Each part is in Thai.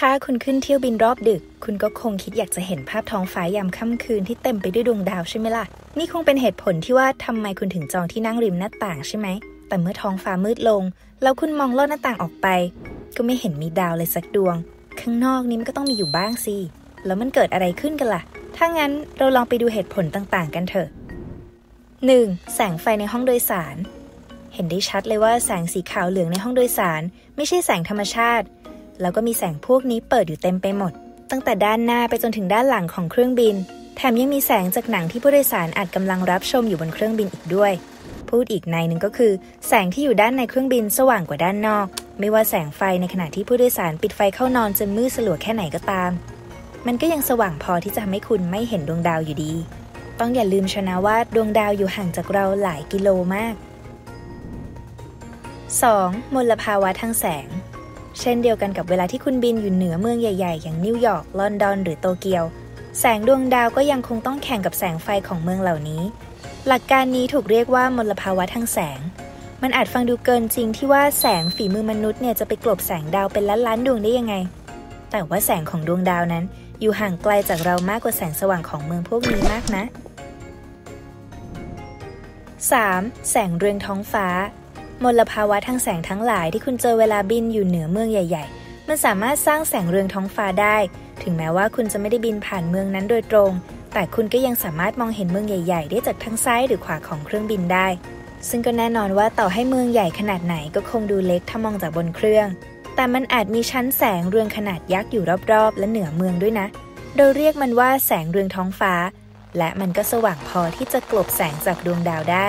ถ้าคุณขึ้นเที่ยวบินรอบดึกคุณก็คงคิดอยากจะเห็นภาพท้องฟ้ายามค่ำคืนที่เต็มไปด้วยดวงดาวใช่ไหมล่ะนี่คงเป็นเหตุผลที่ว่าทำไมคุณถึงจองที่นั่งริมหน้าต่างใช่ไหมแต่เมื่อท้องฟ้ามืดลงแล้วคุณมองลอดหน้าต่างออกไปก็ไม่เห็นมีดาวเลยสักดวงข้างนอกนี้มันก็ต้องมีอยู่บ้างสิแล้วมันเกิดอะไรขึ้นกันล่ะถ้างั้นเราลองไปดูเหตุผลต่างๆกันเถอะ 1. แสงไฟในห้องโดยสารเห็นได้ชัดเลยว่าแสงสีขาวเหลืองในห้องโดยสารไม่ใช่แสงธรรมชาติแล้วก็มีแสงพวกนี้เปิดอยู่เต็มไปหมดตั้งแต่ด้านหน้าไปจนถึงด้านหลังของเครื่องบินแถมยังมีแสงจากหนังที่ผู้โดยสารอาจกำลังรับชมอยู่บนเครื่องบินอีกด้วยพูดอีกในหนึ่งก็คือแสงที่อยู่ด้านในเครื่องบินสว่างกว่าด้านนอกไม่ว่าแสงไฟในขณะที่ผู้โดยสารปิดไฟเข้านอนจนมืดสลัวแค่ไหนก็ตามมันก็ยังสว่างพอที่จะทำให้คุณไม่เห็นดวงดาวอยู่ดีต้องอย่าลืมชนะว่าดวงดาวอยู่ห่างจากเราหลายกิโลมาก 2. มลภาวะทางแสงเช่นเดียวกันกับเวลาที่คุณบินอยู่เหนือเมืองใหญ่ๆอย่างนิวยอร์กลอนดอนหรือโตเกียวแสงดวงดาวก็ยังคงต้องแข่งกับแสงไฟของเมืองเหล่านี้หลักการนี้ถูกเรียกว่ามลภาวะทางแสงมันอาจฟังดูเกินจริงที่ว่าแสงฝีมือมนุษย์เนี่ยจะไปกลบแสงดาวเป็นล้านๆดวงได้ยังไงแต่ว่าแสงของดวงดาวนั้นอยู่ห่างไกลจากเรามากกว่าแสงสว่างของเมืองพวกนี้มากนะ 3. แสงเรืองท้องฟ้ามลภาวะทางแสงทั้งหลายที่คุณเจอเวลาบินอยู่เหนือเมืองใหญ่ๆมันสามารถสร้างแสงเรืองท้องฟ้าได้ถึงแม้ว่าคุณจะไม่ได้บินผ่านเมืองนั้นโดยตรงแต่คุณก็ยังสามารถมองเห็นเมืองใหญ่ๆได้จากทั้งซ้ายหรือขวาของเครื่องบินได้ซึ่งก็แน่นอนว่าต่อให้เมืองใหญ่ขนาดไหนก็คงดูเล็กถ้ามองจากบนเครื่องแต่มันอาจมีชั้นแสงเรืองขนาดยักษ์อยู่รอบๆและเหนือเมืองด้วยนะโดยเรียกมันว่าแสงเรืองท้องฟ้าและมันก็สว่างพอที่จะกลบแสงจากดวงดาวได้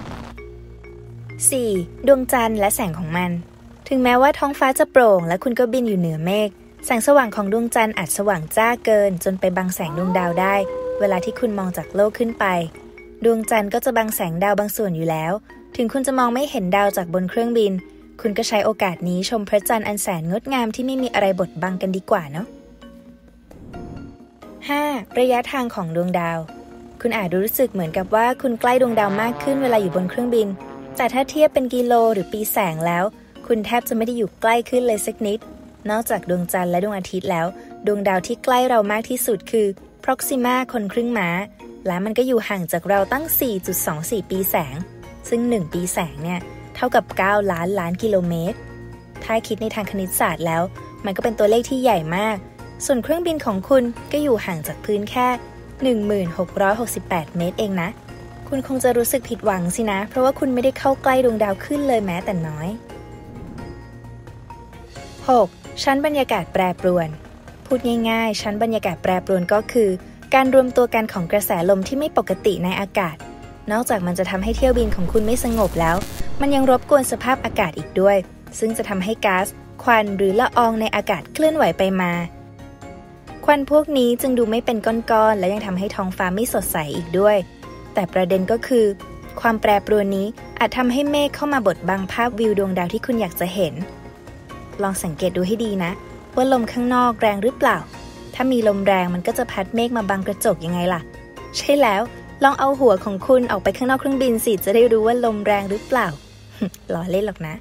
4. ดวงจันทร์และแสงของมันถึงแม้ว่าท้องฟ้าจะโปร่งและคุณก็บินอยู่เหนือเมฆแสงสว่างของดวงจันทร์อาจสว่างจ้าเกินจนไปบังแสงดวงดาวได้เวลาที่คุณมองจากโลกขึ้นไปดวงจันทร์ก็จะบังแสงดาวบางส่วนอยู่แล้วถึงคุณจะมองไม่เห็นดาวจากบนเครื่องบินคุณก็ใช้โอกาสนี้ชมพระจันทร์อันแสนงดงามที่ไม่มีอะไรบดบังกันดีกว่าเนาะ 5. ระยะทางของดวงดาวคุณอาจรู้สึกเหมือนกับว่าคุณใกล้ดวงดาวมากขึ้นเวลาอยู่บนเครื่องบินแต่ถ้าเทียบเป็นกิโลหรือปีแสงแล้วคุณแทบจะไม่ได้อยู่ใกล้ขึ้นเลยสักนิดนอกจากดวงจันทร์และดวงอาทิตย์แล้วดวงดาวที่ใกล้เรามากที่สุดคือ Proxima คนครึ่งม้าและมันก็อยู่ห่างจากเราตั้ง 4.24 ปีแสงซึ่ง1ปีแสงเนี่ยเท่ากับ9ล้านล้านกิโลเมตรถ้าคิดในทางคณิตศาสตร์แล้วมันก็เป็นตัวเลขที่ใหญ่มากส่วนเครื่องบินของคุณก็อยู่ห่างจากพื้นแค่ 1668 เมตรเองนะคุณคงจะรู้สึกผิดหวังสินะเพราะว่าคุณไม่ได้เข้าใกล้ดวงดาวขึ้นเลยแม้แต่น้อย 6. ชั้นบรรยากาศแปรปรวนพูดง่ายๆชั้นบรรยากาศแปรปรวนก็คือการรวมตัวกันของกระแสลมที่ไม่ปกติในอากาศนอกจากมันจะทำให้เที่ยวบินของคุณไม่สงบแล้วมันยังรบกวนสภาพอากาศอีกด้วยซึ่งจะทำให้ก๊าซควันหรือละอองในอากาศเคลื่อนไหวไปมาควันพวกนี้จึงดูไม่เป็นก้อนๆและยังทำให้ท้องฟ้าไม่สดใสอีกด้วยแต่ประเด็นก็คือความแปรปรวนนี้อาจทำให้เมฆเข้ามาบดบังภาพวิวดวงดาวที่คุณอยากจะเห็นลองสังเกตดูให้ดีนะว่าลมข้างนอกแรงหรือเปล่าถ้ามีลมแรงมันก็จะพัดเมฆมาบังกระจกยังไงล่ะใช่แล้วลองเอาหัวของคุณออกไปข้างนอกเครื่องบินสิจะได้รู้ว่าลมแรงหรือเปล่า ล้อเล่นหรอกนะ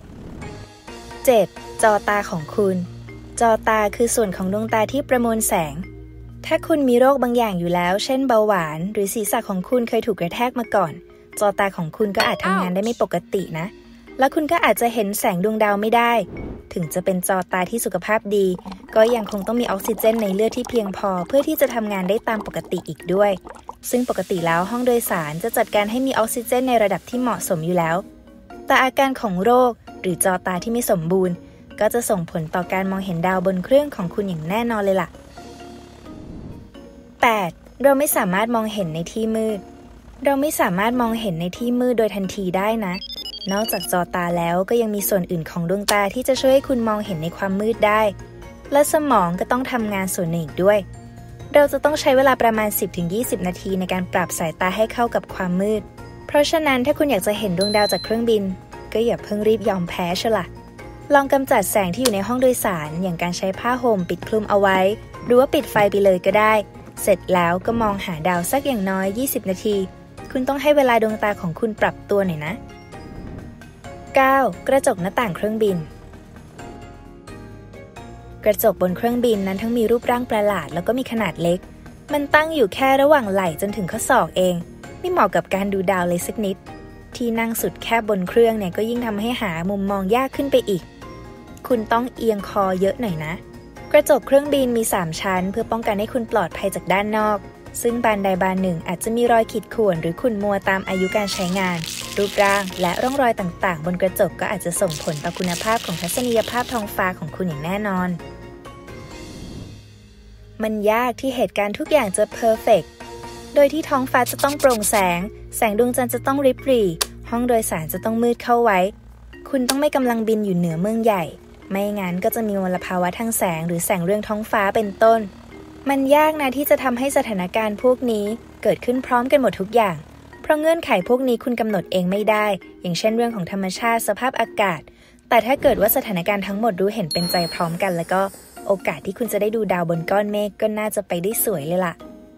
7. จอตาของคุณจอตาคือส่วนของดวงตาที่ประมวลแสงถ้าคุณมีโรคบางอย่างอยู่แล้วเช่นเบาหวานหรือศีรษะของคุณเคยถูกกระแทกมาก่อนจอตาของคุณก็อาจทำงานได้ไม่ปกตินะและคุณก็อาจจะเห็นแสงดวงดาวไม่ได้ถึงจะเป็นจอตาที่สุขภาพดีก็ยังคงต้องมีออกซิเจนในเลือดที่เพียงพอเพื่อที่จะทำงานได้ตามปกติอีกด้วยซึ่งปกติแล้วห้องโดยสารจะจัดการให้มีออกซิเจนในระดับที่เหมาะสมอยู่แล้วแต่อาการของโรคหรือจอตาที่ไม่สมบูรณ์ก็จะส่งผลต่อการมองเห็นดาวบนเครื่องของคุณอย่างแน่นอนเลยล่ะ 8. เราไม่สามารถมองเห็นในที่มืดเราไม่สามารถมองเห็นในที่มืดโดยทันทีได้นะนอกจากจอตาแล้วก็ยังมีส่วนอื่นของดวงตาที่จะช่วยให้คุณมองเห็นในความมืดได้และสมองก็ต้องทำงานส่วนหนึ่งอีกด้วยเราจะต้องใช้เวลาประมาณ 10-20 นาทีในการปรับสายตาให้เข้ากับความมืดเพราะฉะนั้นถ้าคุณอยากจะเห็นดวงดาวจากเครื่องบินก็อย่าเพิ่งรีบยอมแพ้เชียวล่ะลองกำจัดแสงที่อยู่ในห้องโดยสารอย่างการใช้ผ้าห่มปิดคลุมเอาไว้หรือว่าปิดไฟไปเลยก็ได้เสร็จแล้วก็มองหาดาวสักอย่างน้อย20นาทีคุณต้องให้เวลาดวงตาของคุณปรับตัวหน่อยนะ 9. กระจกหน้าต่างเครื่องบินกระจกบนเครื่องบินนั้นทั้งมีรูปร่างประหลาดแล้วก็มีขนาดเล็กมันตั้งอยู่แค่ระหว่างไหล่จนถึงข้อศอกเองไม่เหมาะกับการดูดาวเลยสักนิดที่นั่งสุดแคบบนเครื่องเนี่ยก็ยิ่งทำให้หามุมมองยากขึ้นไปอีกคุณต้องเอียงคอเยอะหน่อยนะกระจกเครื่องบินมี3ชั้นเพื่อป้องกันให้คุณปลอดภัยจากด้านนอกซึ่งบานใดบานหนึ่งอาจจะมีรอยขีดข่วนหรือขุ่นมัวตามอายุการใช้งานรูปร่างและร่องรอยต่างๆบนกระจกก็อาจจะส่งผลต่อคุณภาพของทัศนียภาพท้องฟ้าของคุณอย่างแน่นอนมันยากที่เหตุการณ์ทุกอย่างจะเพอร์เฟกต์โดยที่ท้องฟ้าจะต้องโปร่งแสงดวงจันทร์จะต้องริบหรี่ห้องโดยสารจะต้องมืดเข้าไว้คุณต้องไม่กำลังบินอยู่เหนือเมืองใหญ่ไม่งั้นก็จะมีมลภาวะทางแสงหรือแสงเรืองท้องฟ้าเป็นต้นมันยากนะที่จะทำให้สถานการณ์พวกนี้เกิดขึ้นพร้อมกันหมดทุกอย่างเพราะเงื่อนไขพวกนี้คุณกำหนดเองไม่ได้อย่างเช่นเรื่องของธรรมชาติสภาพอากาศแต่ถ้าเกิดว่าสถานการณ์ทั้งหมดรู้เห็นเป็นใจพร้อมกันแล้วก็โอกาสที่คุณจะได้ดูดาวบนก้อนเมฆก็น่าจะไปได้สวยเลยล่ะ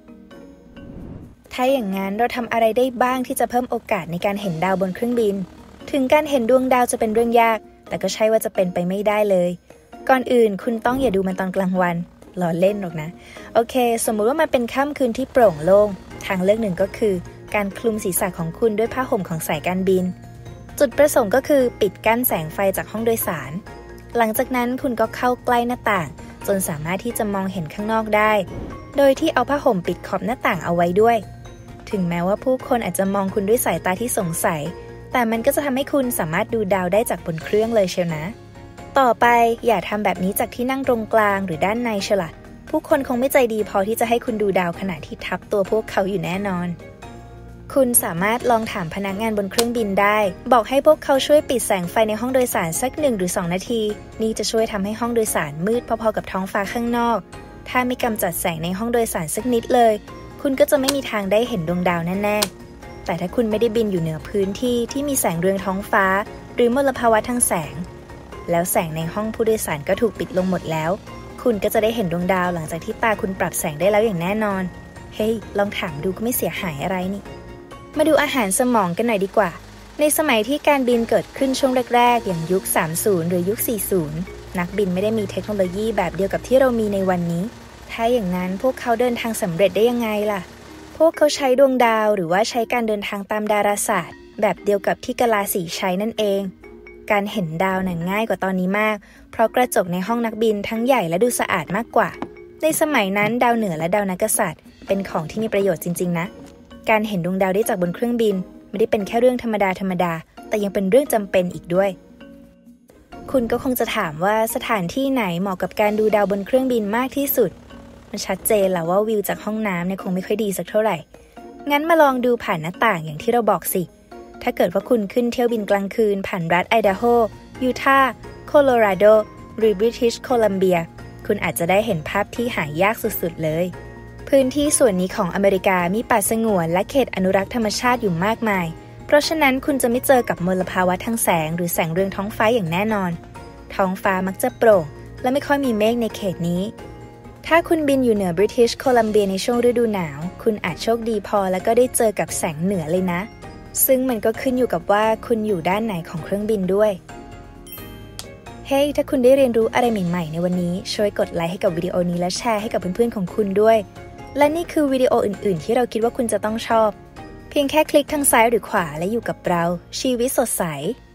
ถ้าอย่างนั้นเราทำอะไรได้บ้างที่จะเพิ่มโอกาสในการเห็นดาวบนเครื่องบินถึงการเห็นดวงดาวจะเป็นเรื่องยากแต่ก็ใช่ว่าจะเป็นไปไม่ได้เลยก่อนอื่นคุณต้องอย่าดูมันตอนกลางวันล้อเล่นหรอกนะโอเคสมมุติว่ามันเป็นค่ำคืนที่โปร่งโล่งทางเลือกหนึ่งก็คือการคลุมศีรษะของคุณด้วยผ้าห่มของสายการบินจุดประสงค์ก็คือปิดกั้นแสงไฟจากห้องโดยสารหลังจากนั้นคุณก็เข้าใกล้หน้าต่างจนสามารถที่จะมองเห็นข้างนอกได้โดยที่เอาผ้าห่มปิดขอบหน้าต่างเอาไว้ด้วยถึงแม้ว่าผู้คนอาจจะมองคุณด้วยสายตาที่สงสัยแต่มันก็จะทำให้คุณสามารถดูดาวได้จากบนเครื่องเลยเชียวนะต่อไปอย่าทำแบบนี้จากที่นั่งตรงกลางหรือด้านในเชียวล่ะผู้คนคงไม่ใจดีพอที่จะให้คุณดูดาวขณะที่ทับตัวพวกเขาอยู่แน่นอนคุณสามารถลองถามพนักงานบนเครื่องบินได้บอกให้พวกเขาช่วยปิดแสงไฟในห้องโดยสารสัก1 หรือ 2 นาทีนี่จะช่วยทำให้ห้องโดยสารมืดพอๆกับท้องฟ้าข้างนอกถ้าไม่กำจัดแสงในห้องโดยสารสักนิดเลยคุณก็จะไม่มีทางได้เห็นดวงดาวแน่ๆแต่ถ้าคุณไม่ได้บินอยู่เหนือพื้นที่ที่มีแสงเรืองท้องฟ้าหรือมลภาวะทางแสงแล้วแสงในห้องผู้โดยสารก็ถูกปิดลงหมดแล้วคุณก็จะได้เห็นดวงดาวหลังจากที่ตาคุณปรับแสงได้แล้วอย่างแน่นอนเฮ้ยลองถามดูก็ไม่เสียหายอะไรนี่มาดูอาหารสมองกันหน่อยดีกว่าในสมัยที่การบินเกิดขึ้นช่วงแรกๆอย่างยุค 30 หรือยุค 40 นักบินไม่ได้มีเทคโนโลยีแบบเดียวกับที่เรามีในวันนี้ถ้าอย่างนั้นพวกเขาเดินทางสำเร็จได้ยังไงล่ะพวกเขาใช้ดวงดาวหรือว่าใช้การเดินทางตามดาราศาสตร์แบบเดียวกับที่กะลาสีใช้นั่นเองการเห็นดาวนั้นง่ายกว่าตอนนี้มากเพราะกระจกในห้องนักบินทั้งใหญ่และดูสะอาดมากกว่าในสมัยนั้นดาวเหนือและดาวนักษัตริย์เป็นของที่มีประโยชน์จริงๆนะการเห็นดวงดาวได้จากบนเครื่องบินไม่ได้เป็นแค่เรื่องธรรมดาแต่ยังเป็นเรื่องจำเป็นอีกด้วยคุณก็คงจะถามว่าสถานที่ไหนเหมาะกับการดูดาวบนเครื่องบินมากที่สุดมันชัดเจนแล้วว่าวิวจากห้องน้ำเนี่ยคงไม่ค่อยดีสักเท่าไหร่งั้นมาลองดูผ่านหน้าต่างอย่างที่เราบอกสิถ้าเกิดว่าคุณขึ้นเที่ยวบินกลางคืนผ่านรัฐไอดาโฮยูทาห์โคโลราโดหรือบริติชโคลัมเบียคุณอาจจะได้เห็นภาพที่หายากสุดๆเลยพื้นที่ส่วนนี้ของอเมริกามีป่าสงวนและเขตอนุรักษ์ธรรมชาติอยู่มากมายเพราะฉะนั้นคุณจะไม่เจอกับมลภาวะทางแสงหรือแสงเรืองท้องฟ้าอย่างแน่นอนท้องฟ้ามักจะโปร่งและไม่ค่อยมีเมฆในเขตนี้ถ้าคุณบินอยู่เหนือบริติชโคลัมเบียในช่วงฤดูหนาวคุณอาจโชคดีพอแล้วก็ได้เจอกับแสงเหนือเลยนะซึ่งมันก็ขึ้นอยู่กับว่าคุณอยู่ด้านไหนของเครื่องบินด้วยเฮ้ยถ้าคุณได้เรียนรู้อะไรใหม่ๆในวันนี้ช่วยกดไลค์ให้กับวิดีโอนี้และแชร์ให้กับเพื่อนๆของคุณด้วยและนี่คือวิดีโออื่นๆที่เราคิดว่าคุณจะต้องชอบเพียงแค่คลิกทางซ้ายหรือขวาและอยู่กับเราชีวิตสดใส